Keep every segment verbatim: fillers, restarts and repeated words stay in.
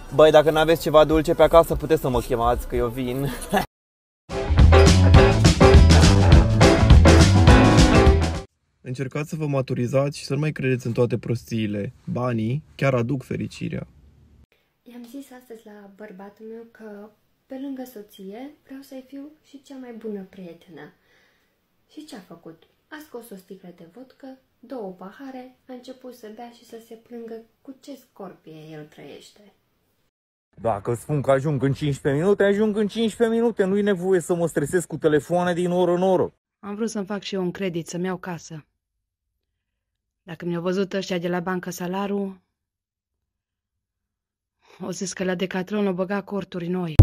Băi, dacă n-aveți ceva dulce pe acasă, puteți să mă chemați, că eu vin. Încercați să vă maturizați și să nu mai credeți în toate prostiile. Banii chiar aduc fericirea. I-am zis astăzi la bărbatul meu că, pe lângă soție, vreau să-i fiu și cea mai bună prietenă. Și ce a făcut? A scos o sticlă de vodcă, două pahare, a început să bea și să se plângă cu ce scorpie el trăiește. Dacă spun că ajung în cincisprezece minute, ajung în cincisprezece minute. Nu-i nevoie să mă stresez cu telefoane din oră în oră. Am vrut să-mi fac și eu un credit, să-mi iau casă. Dacă mi-au văzut ăștia de la bancă salarul, o zis că la Decathlon o băga corturi noi.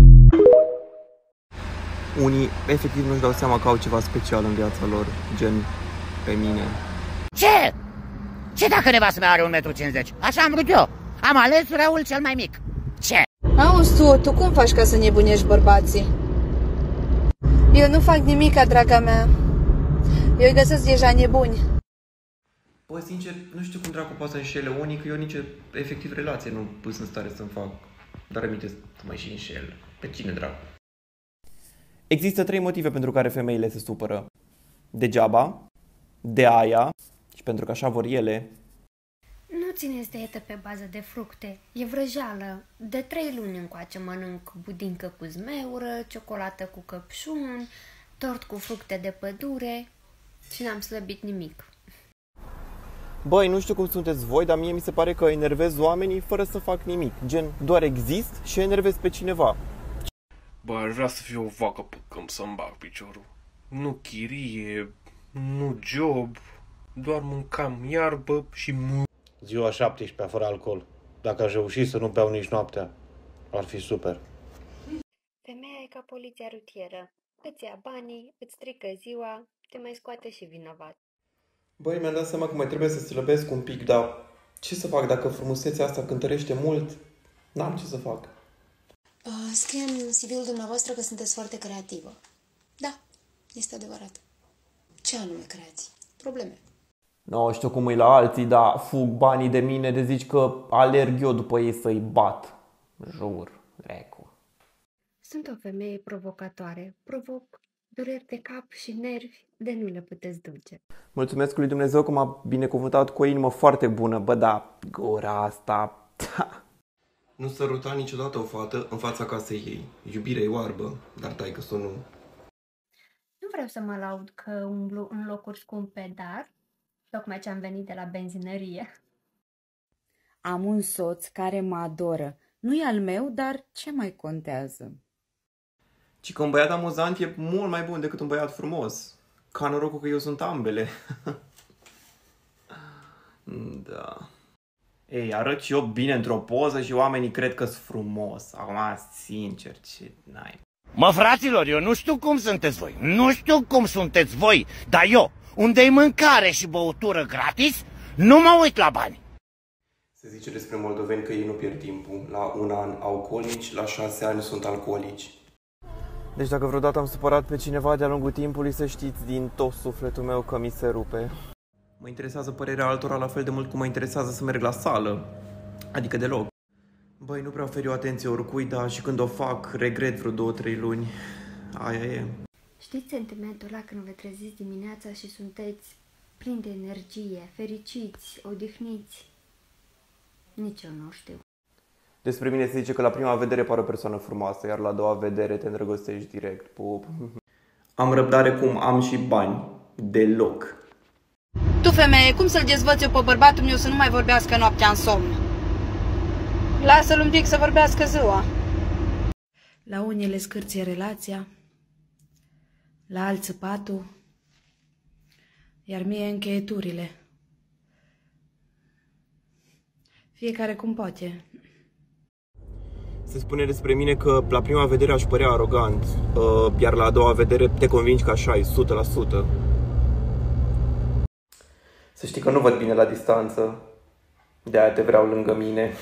Unii efectiv nu-și dau seama că au ceva special în viața lor, gen pe mine. Ce? Ce dacă nevastă mea are un metru cincizeci? Așa am vrut eu. Am ales răul cel mai mic. Ce? Auzi tu, tu cum faci ca să nebunești bărbații? Eu nu fac nimica, draga mea. Eu îi găsesc deja nebuni. Băi, sincer, nu știu cum dracu poate să înșele unii, că eu nici efectiv relație nu pus în stare să-mi fac. Dar aminte să mai și înșel. Pe cine dracu? Există trei motive pentru care femeile se supără. Degeaba, de aia și pentru că așa vor ele. Nu țineți dietă pe bază de fructe, e vrăjeală. De trei luni încoace mănânc budincă cu zmeură, ciocolată cu căpșuni, tort cu fructe de pădure și n-am slăbit nimic. Băi, nu știu cum sunteți voi, dar mie mi se pare că enervez oamenii fără să fac nimic. Gen, doar exist și enervez pe cineva. Bă, aș vrea să fiu o vacă pe câmp să-mi bag piciorul. Nu chirie, nu job, doar mâncam iarbă și mu... Ziua șaptesprezece fără alcool. Dacă aș reuși să nu beau nici noaptea, ar fi super. Femeia e ca poliția rutieră. Îți ia banii, îți strică ziua, te mai scoate și vinovat. Băi, mi-am dat seama că mai trebuie să slăbesc un pic, dar ce să fac dacă frumusețea asta cântărește mult? N-am ce să fac. Uh, scrie în C V-ul dumneavoastră că sunteți foarte creativă. Da, este adevărat. Ce anume creați? Probleme. Nu știu cum e la alții, dar fug banii de mine de zici că alerg eu după ei să-i bat. Jur, recu. Sunt o femeie provocatoare. Provoc dureri de cap și nervi de nu le puteți duce. Mulțumesc lui Dumnezeu că m-a binecuvântat cu o inimă foarte bună. Bă, da, gura asta... Nu săruta niciodată o fată în fața casei ei. Iubirea e oarbă, dar taică-s-o nu. Nu vreau să mă laud că umblu în locuri scumpe, dar tocmai ce am venit de la benzinărie. Am un soț care mă adoră. Nu e al meu, dar ce mai contează? Ci că un băiat amuzant e mult mai bun decât un băiat frumos. Ca norocul că eu sunt ambele. Da. Ei, arăt și eu bine într-o poză și oamenii cred că-s frumos. Acum, sincer, ce n-ai. Mă, fraților, eu nu știu cum sunteți voi. Nu știu cum sunteți voi, dar eu, unde-i mâncare și băutură gratis, nu mă uit la bani. Se zice despre moldoveni că ei nu pierd timpul. La un an alcoolici, la șase ani sunt alcoolici. Deci dacă vreodată am supărat pe cineva de-a lungul timpului, să știți din tot sufletul meu că mi se rupe. Mă interesează părerea altora la fel de mult cum mă interesează să merg la sală. Adică deloc. Băi, nu prea ofer eu atenție oricui, dar și când o fac, regret vreo două, trei luni. Aia e. Știți sentimentul ăla când vă treziți dimineața și sunteți plini de energie, fericiți, odihniți? Nici eu nu știu. Despre mine se zice că la prima vedere pare o persoană frumoasă, iar la a doua vedere te îndrăgostești direct. Pup. Am răbdare cum am și bani. Deloc. Tu, femeie, cum să-l dezvăț eu pe bărbatul meu să nu mai vorbească noaptea în somn? Lasă-l un pic să vorbească ziua. La unii le scârție relația, la alții patul, iar mie încheieturile. Fiecare cum poate. Se spune despre mine că la prima vedere aș părea arogant, iar la a doua vedere te convingi că așa e, o sută la sută. Să știi că nu văd bine la distanță, de-aia te vreau lângă mine.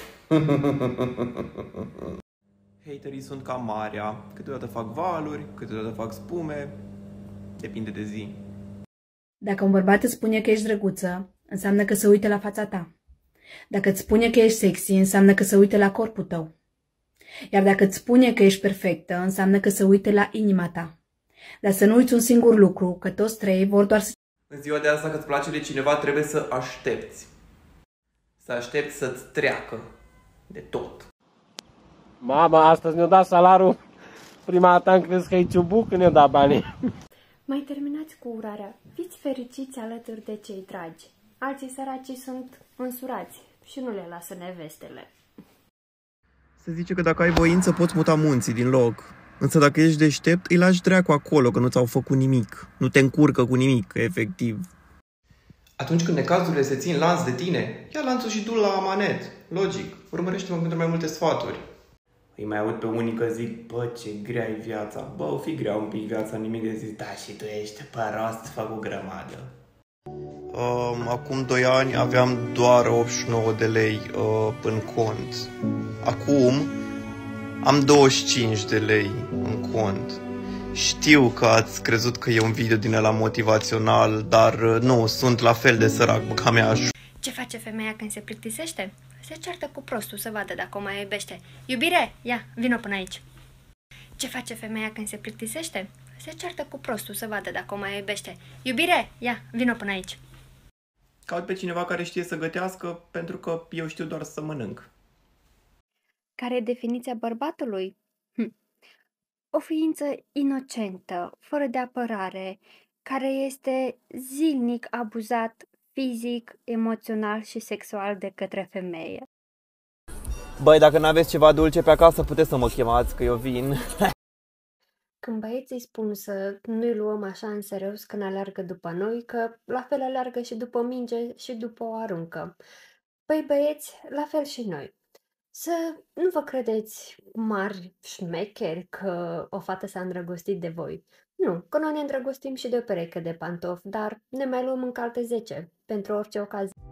Haterii sunt ca marea, câteodată fac valuri, câteodată fac spume, depinde de zi. Dacă un bărbat îți spune că ești drăguță, înseamnă că se uită la fața ta. Dacă îți spune că ești sexy, înseamnă că se uită la corpul tău. Iar dacă îți spune că ești perfectă, înseamnă că se uită la inima ta. Dar să nu uiți un singur lucru, că toți trei vor doar să... În ziua de asta, că îți place de cineva, trebuie să aștepți. Să aștepți să-ți treacă de tot. Mama, astăzi ne-a dat salarul. Prima dată am crezut că e ciubuc când ne-a dat banii. Mai terminați cu urarea. Fiți fericiți alături de cei dragi. Alții săraci sunt însurați și nu le lasă nevestele. Se zice că dacă ai voință poți muta munții din loc. Însă dacă ești deștept, îi lași dracu acolo, că nu ți-au făcut nimic. Nu te încurcă cu nimic, efectiv. Atunci când necazurile se țin lanț de tine, ia lanțul și du-l la amanet. Logic. Urmărește-mă pentru mai multe sfaturi. Îi mai aud pe unii că zic, bă, ce grea e viața. Bă, o fi grea un pic viața, nimic de zis. Da, și tu ești părost, fac o grămadă. Um, acum doi ani aveam doar optzeci și nouă de lei uh, în cont. Acum am douăzeci și cinci de lei în cont. Știu că ați crezut că e un video din ăla motivațional, dar uh, nu, sunt la fel de sărac, bă, ca mea. Ce face femeia când se plictisește? Se ceartă cu prostul să vadă dacă o mai iubește. Iubire, ia, vino până aici. Ce face femeia când se plictisește? Se ceartă cu prostul să vadă dacă o mai iubește. Iubire, ia, vino până aici. Caut pe cineva care știe să gătească, pentru că eu știu doar să mănânc. Care e definiția bărbatului? Hm. O ființă inocentă, fără de apărare, care este zilnic abuzat fizic, emoțional și sexual de către femeie. Băi, dacă n-aveți ceva dulce pe acasă, puteți să mă chemați, că eu vin. Când băieții spun să nu-i luăm așa în serios când aleargă după noi, că la fel aleargă și după minge și după o aruncă. Păi băieți, la fel și noi. Să nu vă credeți mari șmecheri că o fată s-a îndrăgostit de voi. Nu, că noi ne îndrăgostim și de o pereche de pantofi, dar ne mai luăm încă alte zece, pentru orice ocazie.